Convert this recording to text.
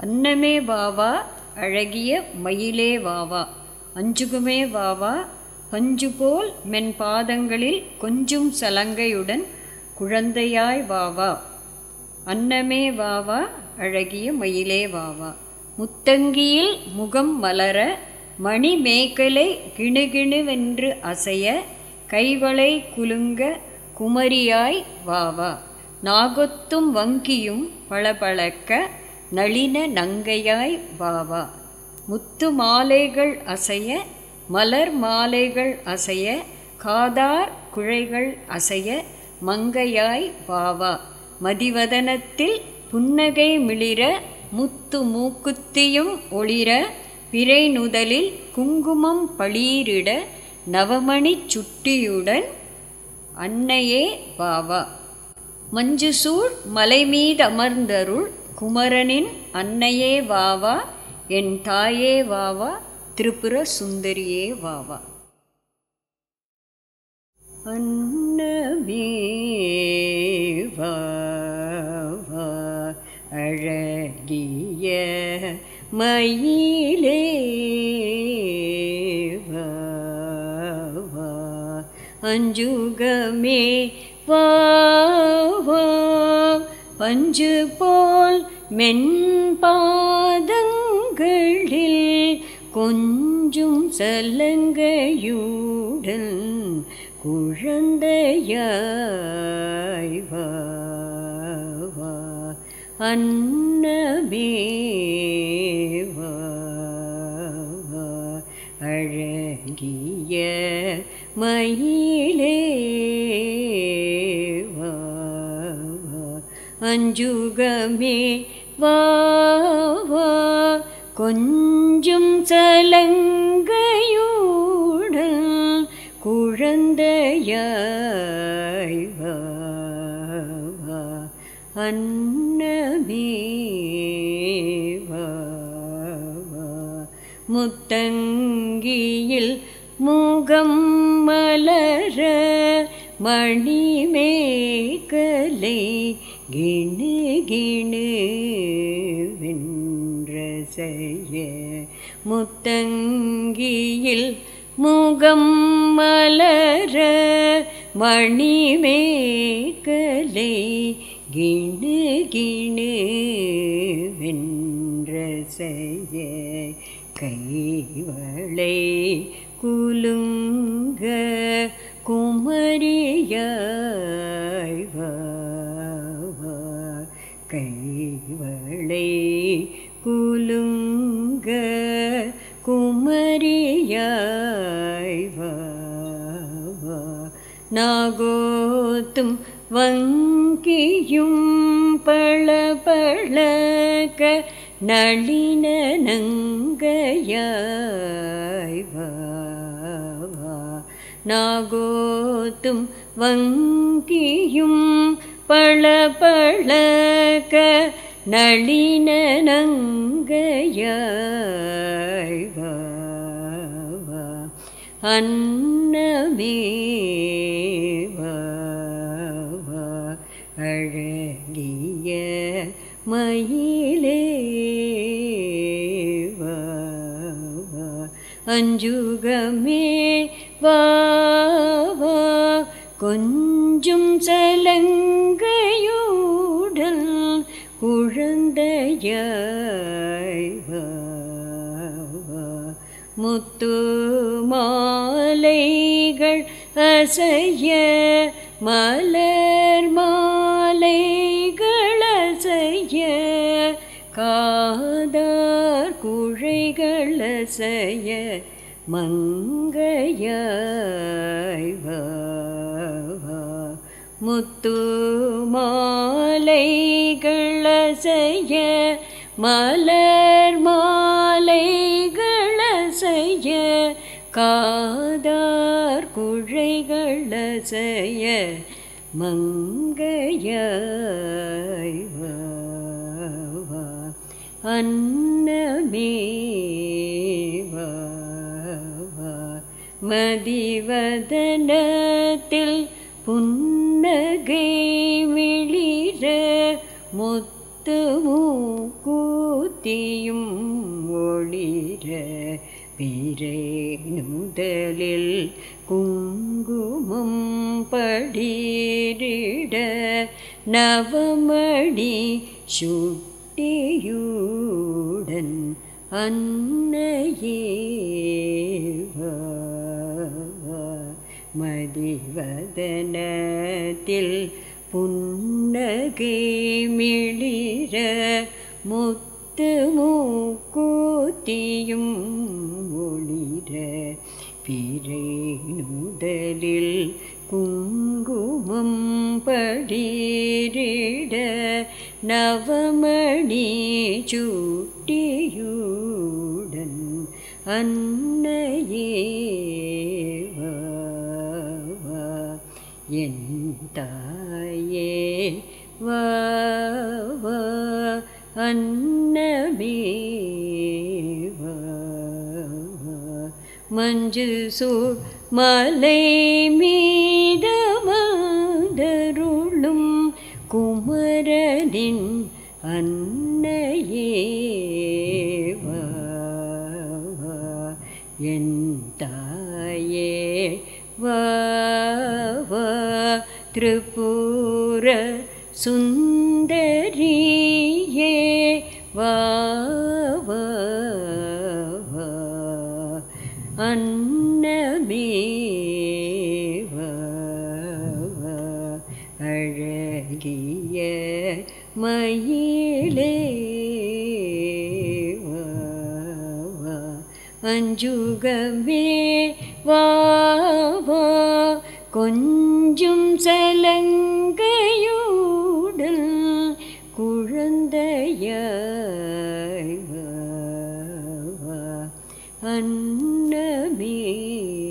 அன்னமே வாவா அழகிய மயிலே வாவா அஞ்சுகுமே வாவா பஞ்சுபோல் மென் பாதங்களில் கொஞ்சும் சலங்கையுடன் குழந்தையாய் வாவா. அன்னமே வாவா அழகிய மயிலே வாவா. முத்தங்கியில் முகம் மலர மணி மேகலை கிணுகிணுவென்று அசைய கைவளை குலுங்க குமரியாய் வாவா. நாகொத்தும் வங்கியும் பளபளக்க நளின நங்கையாய் வாவா. முத்து மாலைகள் அசைய மலர் மாலைகள் அசைய காதார் குழைகள் அசைய மங்கையாய் வாவா. மதிவதனத்தில் புன்னகை மிளிர முத்து மூக்குத்தியும் ஒளிர பிறை நுதலில் குங்குமம் பளீரிட நவமணி சுட்டியுடன் அன்னையே வாவா. மஞ்சுசூழ் மலைமீது அமர்ந்தருள் குமரனின் அன்னையே வாவா. என் தாயே வாவா திரிபுர சுந்தரியே வாவா. அன்னமே வாவா அழகிய மயிலே வாவா. அஞ்சுகமே வாவா பஞ்சு போல் மென்பாதங்களில் கொஞ்சும் சலங்கையுடன் குழந்தையாய் வாவா. அன்னமே வாவா அழகிய மயிலே வாவா. அஞ்சுகமே வாவா கொஞ்சும் சலங்கையுடன் குழந்தையாய் வாவா. அன்னமே வாவா. முத்தங்கியில் முகம் மலர மணிமேகலை கிணு கிணு வென்றசைய. முத்தங்கியில் முகம் மலர மணிமேகலை கிணு கிணு வென்றசைய. கைவளை குலுங்க குமரியாய் வாவா. கைவளை குலுங்க குமரியாய் வாவா. நாகோத்தும் வங்கியும் பளபளக்க நளின நங்கையாய் வாவா. நாகோத்தும் வங்கியும் பளபளக்க நளின நங்கையாய் வாவா. அன்னமே வாவா அழகிய மயிலே வாவா. அஞ்சுகமே வாவா கொஞ்சும் சலங்கையுடன் குழந்தையாய் வாவா. முத்து மாலைகள் அசைய மலர் மாலைகள் அசைய காதார் குழைகள் அசைய மங்கையாய் வாவா. முத்து மாலைகள் அசைய மலர் மாலைகள் அசைய காதார் குழைகள் அசைய மங்கையாய் வாவா. அன்னமே வாவா. மதிவதனத்தில் புன்னகை மிளிர முத்து மூக்குத்தியும் கூத்தியும் ஒளிர பிறை நுதலில் குங்குமம் படிரிட நவமணி சுட்டியுடன் அன்னையே மதிவதனத்தில் புன்னகை மிளிர முத்து மூக்கூத்தியும் ஒளிர பிறை நுதலில் குங்குமம் படிரிட நவமணி சுட்டியுடன் அன்னையே என் தாயே வா வா அன்னமே வா மஞ்சு சூழ் மலை மீதமதருளும் குமரனின் அன்னையே வா என் தாயே வா வா திரிபுர சுந்தரியே வா வா வா அன்னமே வா வா அழகிய மயிலே வா வா அஞ்சுகமே வா வா கொஞ்சும் சலங்கையுடன் குழந்தையாய் வா வா அன்னமே